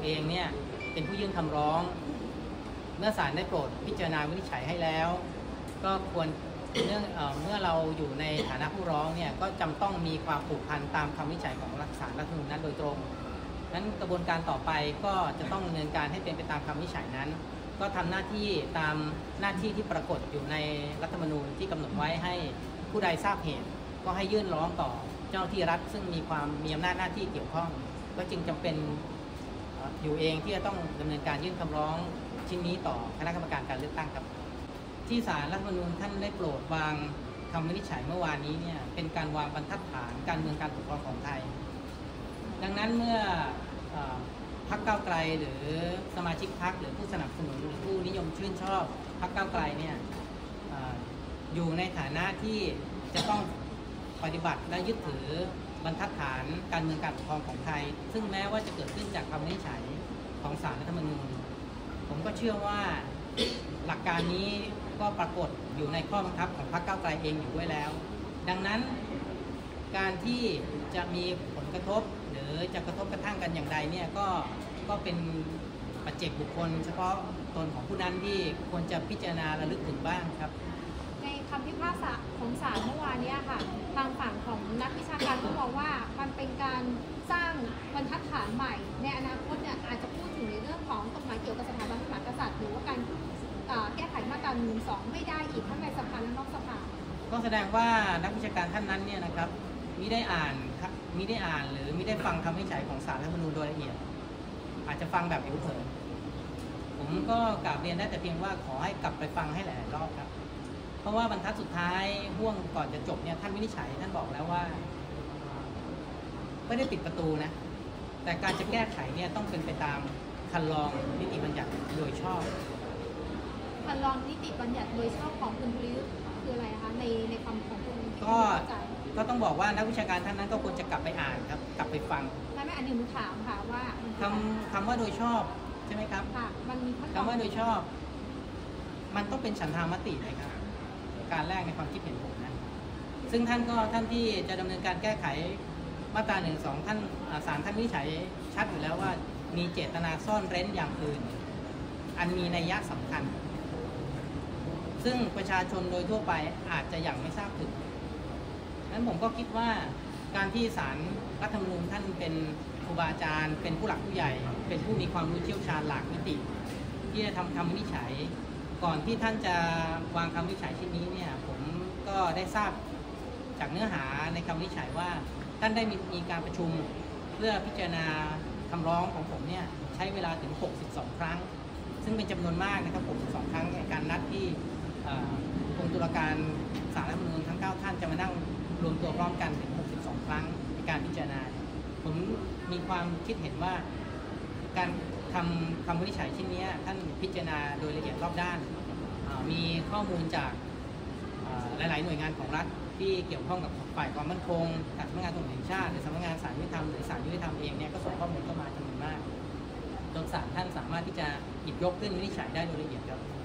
เองเนี่ยเป็นผู้ยื่นคำร้องเมื่อศาลได้โปรดพิจารณาวินิจฉัยให้แล้วก็ควรเมื่อเราอยู่ในฐานะผู้ร้องเนี่ยก็จำต้องมีความผูกพันตามคำวินิจฉัยของศาลรัฐธรรมนูญนั้นโดยตรงนั้นกระบวนการต่อไปก็จะต้องดำเนินการให้เป็นไปตามคำวินิจฉัยนั้นก็ทำหน้าที่ตามหน้าที่ที่ปรากฏอยู่ในรัฐธรรมนูญที่กำหนดไว้ให้ผู้ใดทราบเหตุก็ให้ยื่นร้องต่อเจ้าหน้าที่รัฐซึ่งมีอำนาจหน้าที่เกี่ยวข้องก็จึงจำเป็นอยู่เองที่จะต้องดำเนินการยื่นคำร้องชิ้นนี้ต่อคณะกรรมการการเลือกตั้งครับที่ศาลรัฐธรรมนูญท่านได้โปรดวางคำวินิจฉัยเมื่อวานนี้เนี่ยเป็นการวางบรรทัดฐานการเมืองการปกครองของไทยดังนั้นเมื่อพรรคก้าวไกลหรือสมาชิกพรรคหรือผู้สนับสนุนหรือผู้นิยมชื่นชอบพรรคก้าวไกลเนี่ยอยู่ในฐานะที่จะต้องปฏิบัติและยึดถือบรรทัดฐานการเมืองการปกครองของไทยซึ่งแม้ว่าจะเกิดขึ้นจากคำวินิจฉัยของศาลรัฐธรรมนูญผมก็เชื่อว่าหลักการนี้ก็ปรากฏอยู่ในข้อบังคับของพรรคก้าวไกลเองอยู่ด้วยแล้วดังนั้นการที่จะมีผลกระทบหรือจะกระทบกระทั่งกันอย่างใดเนี่ยก็เป็นปัจเจกบุคคลเฉพาะตนของผู้นั้นที่ควรจะพิจารณาระลึกถึงบ้างครับในคำพิพากษาของศาลเมื่อวานนี้ค่ะทางฝั่งของนักวิชาการก็มองว่ามันเป็นการสร้างบรรทัดฐานใหม่ในอนาคตเนี่ยอาจจะพูดถึงในเรื่องของกฎหมายเกี่ยวกับสถาบันพระมหากษัตริย์หรือว่าการแก้ไขมาตรา112ไม่ได้อีกทั้งในสภาและนอกสภาก็แสดงว่านักวิชาการท่านนั้นเนี่ยนะครับมิได้อ่านหรือมิได้ฟังคำวินิจฉัยของศาลรัฐธรรมนูญโดยละเอียดอาจจะฟังแบบผิวเผินผมก็กราบเรียนได้แต่เพียงว่าขอให้กลับไปฟังให้หลายรอบครับเพราะว่าบรรทัดสุดท้ายห่วงก่อนจะจบเนี่ยท่านวินิจฉัยท่านบอกแล้วว่าไม่ได้ปิดประตูนะแต่การจะแก้ไขเนี่ยต้องเป็นไปตามคันลองนิติบัญญัติโดยชอบคันลองนิติบัญญัติโดยชอบของคุณภูริยุทธ์คืออะไรคะในความของคุณก็ต้องบอกว่านักวิชาการท่านนั้นก็ควรจะกลับไปอ่านครับกลับไปฟังไม่อันนี้หนูถามค่ะว่าคำว่าโดยชอบใช่ไหมครับค่ะมันมีคำว่าโดยชอบมันต้องเป็นฉันทามตินะครับการแรกในความคิดเห็นผมนะซึ่งท่านที่จะดำเนินการแก้ไขมาตรา112ท่านศาลท่านวินิจฉัยชัดอยู่แล้วว่ามีเจตนาซ่อนเร้นอย่างอื่นอันมีนัยยะสำคัญซึ่งประชาชนโดยทั่วไปอาจจะยังไม่ทราบถึงนั้นผมก็คิดว่าการที่ศาลรัฐธรรมนูญท่านเป็นครูบาอาจารย์เป็นผู้หลักผู้ใหญ่เป็นผู้มีความรู้เชี่ยวชาญหลากมิติที่จะทำคำวินิจฉัยก่อนที่ท่านจะวางคำวินิจฉัยชิ้นนี้เนี่ยผมก็ได้ทราบจากเนื้อหาในคำวินิจฉัยว่าท่านได้มีการประชุมเพื่อพิจารณาคำร้องของผมเนี่ยใช้เวลาถึง62ครั้งซึ่งเป็นจำนวนมากนะครับ62ครั้งในการนัดที่องค์ตุลาการศาลรัฐธรรมนูญทั้ง9ท่านจะมานั่งรวมตัวพร้อมกันถึง62ครั้งในการพิจารณาผมมีความคิดเห็นว่าการทำคำวินิจฉัยชิ้นนี้ท่านพิจารณาโดยละเอียดรอบด้านมีข้อมูลจากหลายๆหน่วยงานของรัฐที่เกี่ยวข้องกับฝ่ายความมั่นคงสำนักงานตำรวจแห่งชาติหรือสำนักงานศาลยุติธรรมหรือศาลยุติธรรมเองเนี่ยก็ส่งข้อมูลเข้ามาจำนวนมากจนศาลท่านสามารถที่จะหยิบยกขึ้นวินิจฉัยได้โดยละเอียดครับ